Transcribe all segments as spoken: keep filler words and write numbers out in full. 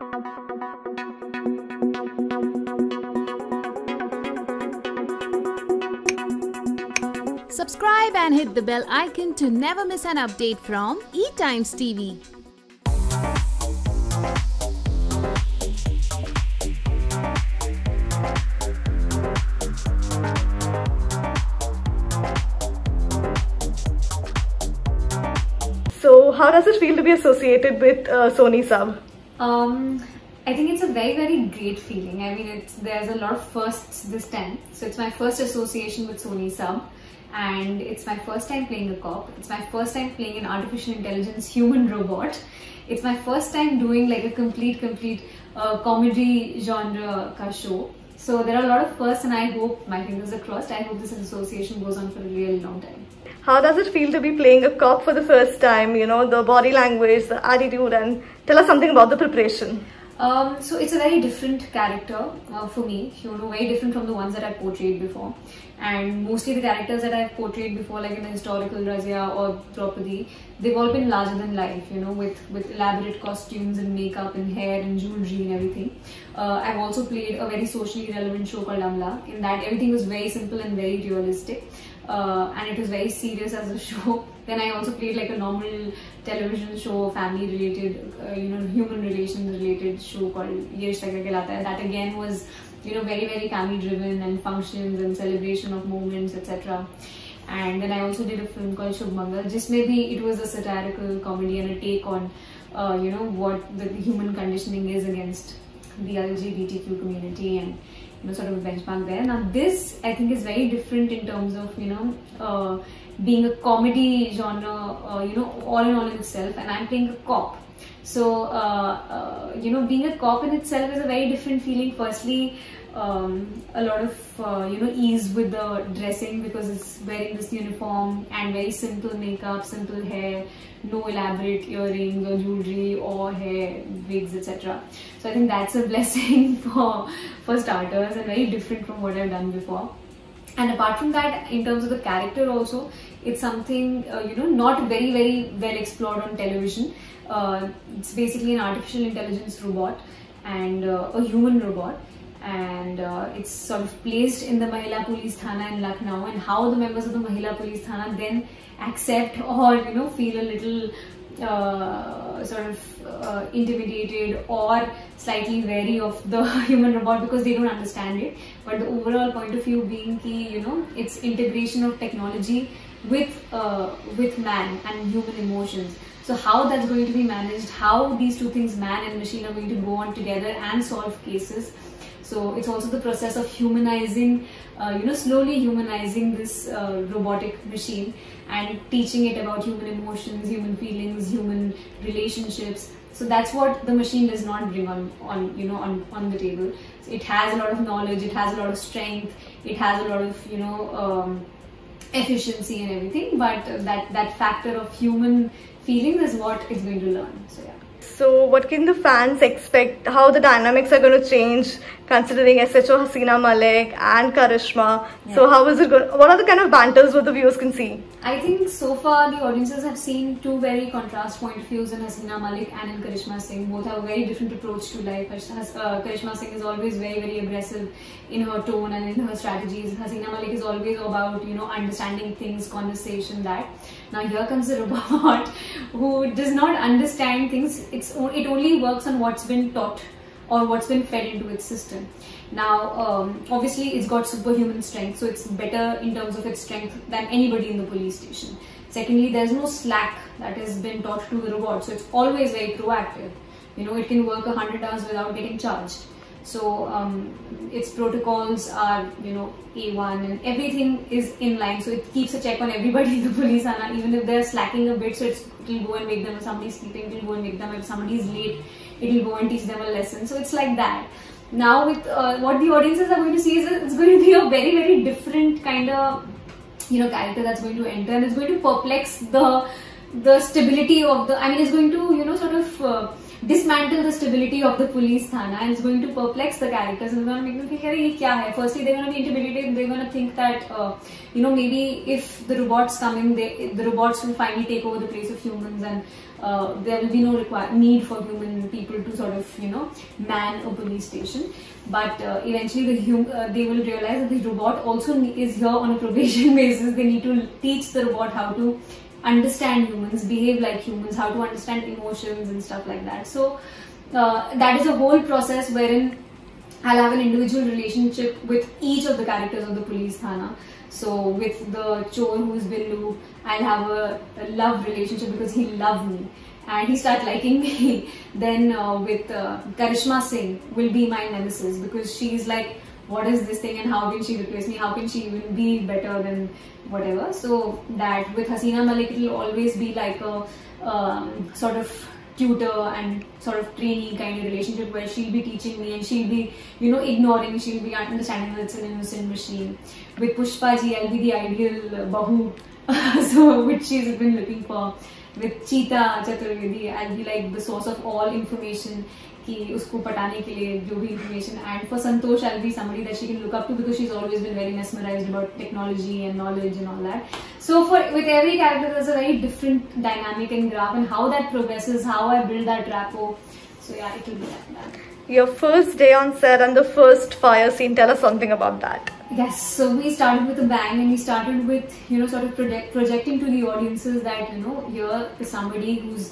Subscribe and hit the bell icon to never miss an update from E-Times T V. So, how does it feel to be associated with uh, Sony Sub? Um, I think it's a very, very great feeling. I mean, it's there's a lot of firsts this time. So it's my first association with Sony Sub, and it's my first time playing a cop. It's my first time playing an artificial intelligence human robot. It's my first time doing like a complete, complete uh, comedy genre ka show. So there are a lot of firsts, and I hope, my fingers are crossed, I hope this association goes on for a really long time. How does it feel to be playing a cop for the first time? You know, the body language, the attitude, and tell us something about the preparation. Um, so it's a very different character uh, for me, you know, very different from the ones that I've portrayed before. And mostly the characters that I've portrayed before, like in the historical Razia or Draupadi, they've all been larger than life, you know, with, with elaborate costumes and makeup and hair and jewelry and everything. Uh, I've also played a very socially relevant show called Amla. In that, everything was very simple and very realistic. Uh, and it was very serious as a show. Then I also played like a normal television show, family related, uh, you know, human relations related show called Ye Rishta Kya Kehlata Hai. That again was, you know, very, very family driven and functions and celebration of moments, et cetera. And then I also did a film called Shubh Mangal. Just maybe it was a satirical comedy and a take on, uh, you know, what the human conditioning is against the L G B T Q community, and you know, sort of a benchmark there. Now this, I think, is very different in terms of, you know, uh, being a comedy genre, uh, you know, all in all in itself, and I'm playing a cop. So, uh, uh, you know, being a cop in itself is a very different feeling. Firstly, um, a lot of, uh, you know, ease with the dressing, because it's wearing this uniform and very simple makeup, simple hair, no elaborate earrings or jewelry or hair, wigs, et cetera. So I think that's a blessing for, for starters, and very different from what I've done before. And apart from that, in terms of the character also, it's something, uh, you know, not very, very well explored on television. Uh, it's basically an artificial intelligence robot and uh, a human robot. And uh, it's sort of placed in the Mahila Police Thana in Lucknow, and how the members of the Mahila Police Thana then accept or, you know, feel a little uh, sort of uh, intimidated or slightly wary of the human robot because they don't understand it. But the overall point of view being key, you know, it's integration of technology with uh, with man and human emotions. So how that's going to be managed, how these two things, man and machine, are going to go on together and solve cases. So it's also the process of humanizing, uh, you know, slowly humanizing this uh, robotic machine and teaching it about human emotions, human feelings, human relationships. So that's what the machine does not bring on, on you know, on, on the table. So it has a lot of knowledge, it has a lot of strength, it has a lot of, you know, um, efficiency and everything. But that, that factor of human feelings is what it's going to learn. So yeah. So what can the fans expect? How the dynamics are going to change, considering S H O Hasina Malik and Karishma? Yeah. So how is it going? What are the kind of banters what the viewers can see? I think so far the audiences have seen two very contrast point of views in Hasina Malik and in Karishma Singh. Both have a very different approach to life. Uh, Karishma Singh is always very, very aggressive in her tone and in her strategies. Hasina Malik is always about, you know, understanding things, conversation, that. Now here comes a robot who does not understand things. It's, it only works on what's been taught or what's been fed into its system. Now, um, obviously, it's got superhuman strength, so it's better in terms of its strength than anybody in the police station. Secondly, there's no slack that has been taught to the robot, so it's always very proactive. You know, it can work one hundred hours without getting charged. So, um, its protocols are, you know, A one, and everything is in line. So, it keeps a check on everybody in the police thana, even if they're slacking a bit. So, it's, it'll go and make them, if somebody's sleeping, it'll go and make them, if somebody's late, it'll go and teach them a lesson. So, it's like that. Now, with uh, what the audiences are going to see is it's going to be a very, very different kind of, you know, character that's going to enter, and it's going to perplex the the stability of the. I mean, it's going to, you know, sort of uh, dismantle the stability of the police thana, and it's going to perplex the characters, and it's going to make them think, "Hey, ye kya hai?" Firstly, they're going to be intimidated. They're going to think that, uh, you know, maybe if the robots come in, they, the robots will finally take over the place of humans, and uh, there will be no require need for human people to sort of, you know, man a police station. But uh, eventually the hum uh, they will realize that the robot also is here on a probation basis. They need to teach the robot how to understand humans, behave like humans, how to understand emotions and stuff like that. So uh, that is a whole process wherein I'll have an individual relationship with each of the characters of the police thana. So with the chore, who's Billu, I'll have a, a love relationship because he loved me and he started liking me. Then uh, with uh, Karishma Singh will be my nemesis because she's like, what is this thing and how can she replace me? How can she even be better than whatever? So that with Hasina Malik, it will always be like a um, sort of tutor and sort of trainee kind of relationship where she'll be teaching me and she'll be, you know, ignoring, she'll be understanding that it's an innocent machine. With Pushpa ji, I'll be the ideal bahu, so which she's been looking for. With Cheetah Chaturvedi, I'll be like the source of all information कि उसको पटाने के लिए जो भी information. And for Santosh, I'll be somebody that she can look up to because she's always been very mesmerized about technology and knowledge and all that. So for with every character, there's a very different dynamic and graph, and how that progresses, how I build that rapport. So yeah, it will be like that. Your first day on set and the first fire scene, tell us something about that. Yes, so we started with a bang and we started with, you know, sort of project, projecting to the audiences that, you know, here is somebody who's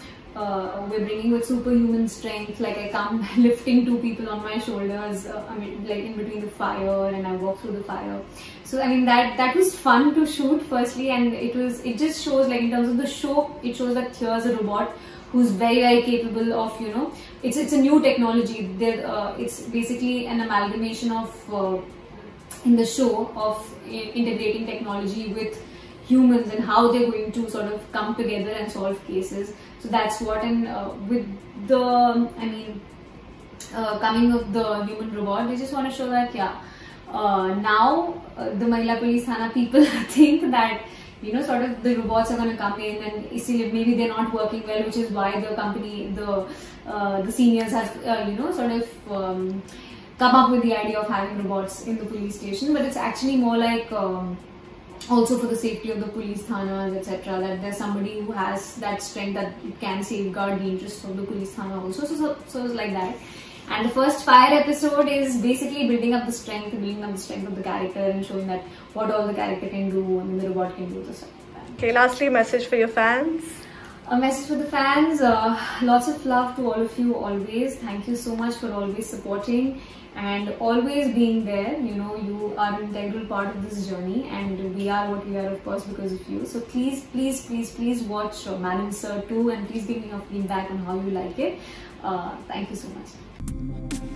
Uh, we're bringing with superhuman strength. Like I come lifting two people on my shoulders, uh, I mean, like in between the fire, and I walk through the fire. So I mean that that was fun to shoot firstly, and it was it just shows, like in terms of the show, it shows that here's a robot who's very very capable of, you know, it's it's a new technology. There, uh, it's basically an amalgamation of uh, in the show of integrating technology with humans and how they're going to sort of come together and solve cases. So that's what, and uh, with the, I mean, uh, coming of the human robot, they just want to show that, yeah, uh, now uh, the Mahila Police Thana people think that, you know, sort of the robots are going to come in and maybe they're not working well, which is why the company, the uh, the seniors have, uh, you know, sort of um, come up with the idea of having robots in the police station. But it's actually more like um, also for the safety of the police thanas, et cetera. That there's somebody who has that strength that it can safeguard the interests of the police thana also. So, so, so it's like that. And the first fire episode is basically building up the strength, building up the strength of the character and showing that what all the character can do and the robot can do. So, okay, lastly, a message for your fans. A message for the fans, uh, lots of love to all of you always. Thank you so much for always supporting and always being there. You know, you are an integral part of this journey, and we are what we are, of course, because of you. So please, please, please, please watch uh, Madam Sir too, and please give me your feedback on how you like it. Uh, thank you so much.